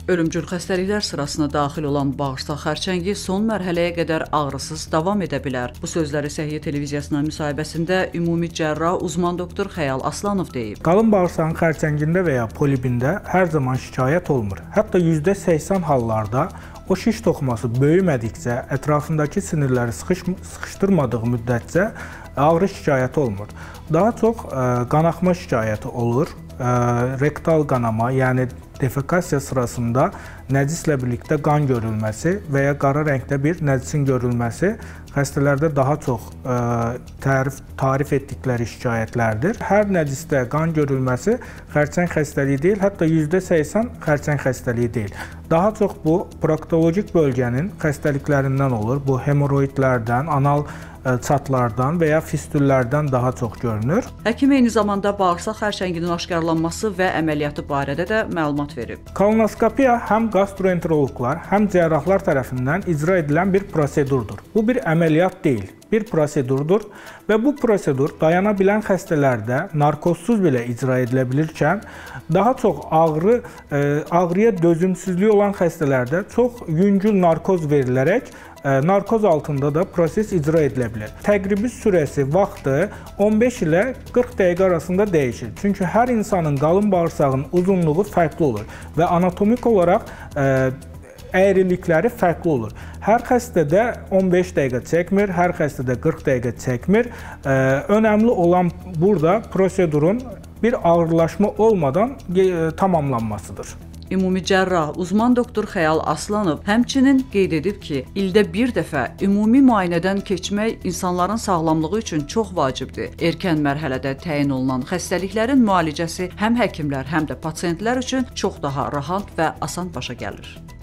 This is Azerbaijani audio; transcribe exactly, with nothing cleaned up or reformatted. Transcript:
Ölümcül xəstəliklər sırasına daxil olan bağırsaq xərçəngi son mərhələyə qədər ağrısız davam edə bilər. Bu sözləri Səhiyyə televiziyasına müsahibəsində ümumi cərrah uzman doktor Xəyal Aslanov deyib. Qalın bağırsağın xərçəngində və ya polibində hər zaman şikayət olmur. Hətta yüzdə səksən hallarda o şiş toxuması böyümədikcə, ətrafındakı sinirləri sıxış, sıxışdırmadığı müddətcə ağrı şikayəti olmur. Daha çox ə, qanaxma şikayəti olur. Ə, rektal qanama, yəni defekasiya sırasında nəcislə birlikdə qan görülməsi və ya qara rəngdə bir nəcisin görülməsi xəstələrdə daha çox ə, tərif, tarif etdikləri şikayətlərdir. Hər nəcisdə qan görülməsi xərçəng xəstəliyi deyil, hətta yüzdə səksən xərçəng xəstəliyi deyil. Daha çox bu proktologik bölgənin xəstəliklərindən olur. Bu hemoroidlərdən, anal çatlardan və ya fistüllərdən daha çox görünür. Həkim eyni zamanda bağırsaq xərçənginin aşkarlanması və əməliyyatı barədə də məlumat verib. Kolonoskopiya həm gastroenteroloqlar, həm cərrahlar tərəfindən icra edilən bir prosedurdur. Bu bir əməliyyat deyil, bir prosedurdur və bu prosedur dayana bilən xəstələrdə narkozsuz belə icra edilə bilirkən, daha çox ağrı, ağrıya dözümsüzlüyü olan xəstələrdə çox yüngül narkoz verilərək narkoz altında da proses icra edilə bilər. Təqribi sürəsi, vaxtı on beş ilə qırx dəqiqə arasında dəyişir. Çünki hər insanın qalın bağırsağının uzunluğu fərqli olur və anatomik olaraq əyrilikləri fərqli olur. Hər xəstədə on beş dəqiqə çəkmir, hər xəstədə qırx dəqiqə çəkmir. Önəmli olan burada prosedurun bir ağırlaşma olmadan tamamlanmasıdır. Ümumi cərrah uzman doktor Xəyal Aslanov həmçinin qeyd edib ki, ildə bir dəfə ümumi müayinədən keçmək insanların sağlamlığı üçün çox vacibdir. Erkən mərhələdə təyin olunan xəstəliklərin müalicəsi həm həkimlər, həm də pasientlər üçün çox daha rahat və asan başa gəlir.